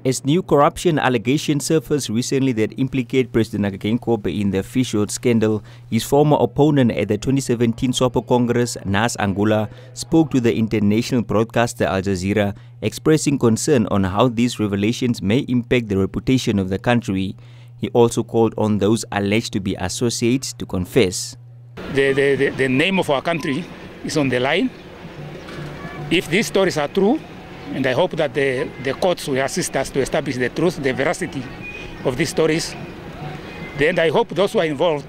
As new corruption allegations surfaced recently that implicate President Hakainde Geingob in the fish oil scandal, his former opponent at the 2017 SWAPO Congress, Nas Angula, spoke to the international broadcaster Al Jazeera, expressing concern on how these revelations may impact the reputation of the country. He also called on those alleged to be associates to confess. The name of our country is on the line. If these stories are true, and I hope that the courts will assist us to establish the truth, the veracity of these stories, then I hope those who are involved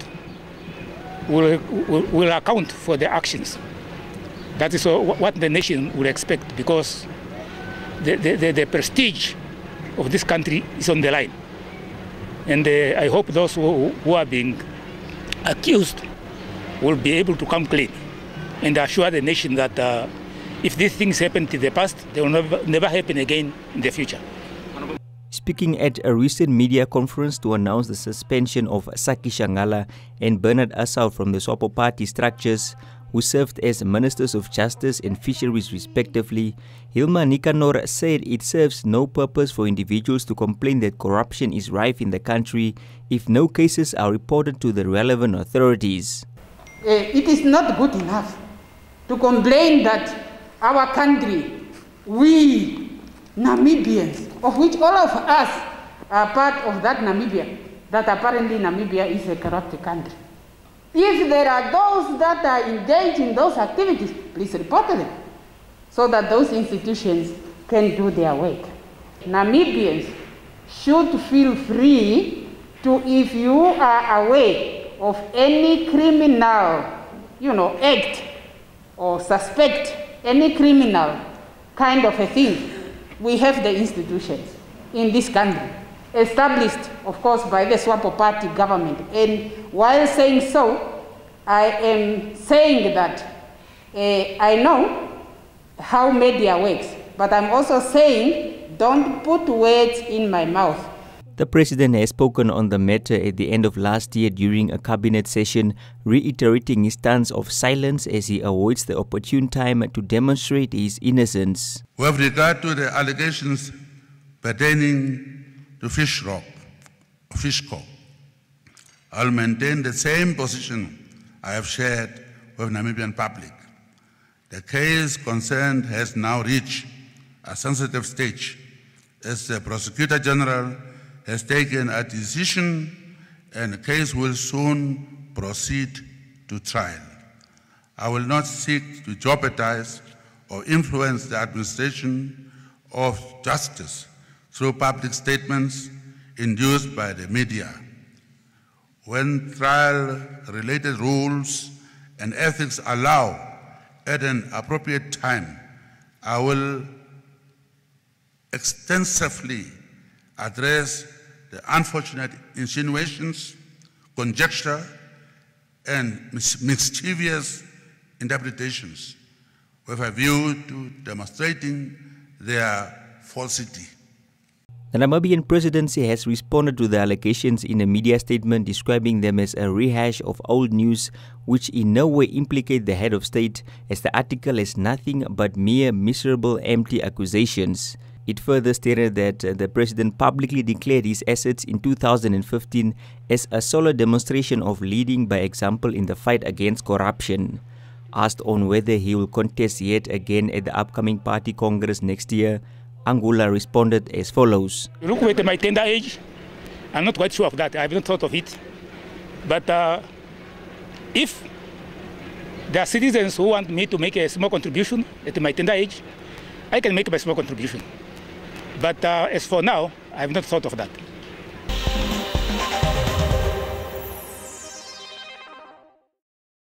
will account for their actions. That is what the nation will expect, because the prestige of this country is on the line. And I hope those who are being accused will be able to come clean and assure the nation that if these things happened in the past, they will never happen again in the future. Speaking at a recent media conference to announce the suspension of Saki Shangala and Bernard Assault from the SWAPO party structures, who served as Ministers of Justice and Fisheries respectively, Hilma Nicanor said it serves no purpose for individuals to complain that corruption is rife in the country if no cases are reported to the relevant authorities. It is not good enough to complain that our country, we Namibians, of which all of us are part of that Namibia, that apparently Namibia is a corrupt country. If there are those that are engaged in those activities, please report them so that those institutions can do their work. Namibians should feel free to, if you are aware of any criminal, act or suspect any criminal kind of a thing, we have the institutions in this country, established, of course, by the SWAPO party government. And while saying so, I am saying that I know how media works, but I'm also saying don't put words in my mouth. The president has spoken on the matter at the end of last year during a cabinet session, reiterating his stance of silence as he awaits the opportune time to demonstrate his innocence. With regard to the allegations pertaining to Fishcorp, I'll maintain the same position I have shared with Namibian public. The case concerned has now reached a sensitive stage as the Prosecutor General has taken a decision and the case will soon proceed to trial. I will not seek to jeopardize or influence the administration of justice through public statements induced by the media. When trial-related rules and ethics allow at an appropriate time, I will extensively address the unfortunate insinuations, conjecture, and mischievous interpretations with a view to demonstrating their falsity. The Namibian presidency has responded to the allegations in a media statement, describing them as a rehash of old news which in no way implicate the head of state, as the article is nothing but mere miserable, empty accusations. It further stated that the president publicly declared his assets in 2015 as a solid demonstration of leading by example in the fight against corruption. Asked on whether he will contest yet again at the upcoming party congress next year, Angula responded as follows. Look at my tender age, I'm not quite sure of that. I haven't thought of it. But if there are citizens who want me to make a small contribution at my tender age, I can make my small contribution. But as for now, I have not thought of that.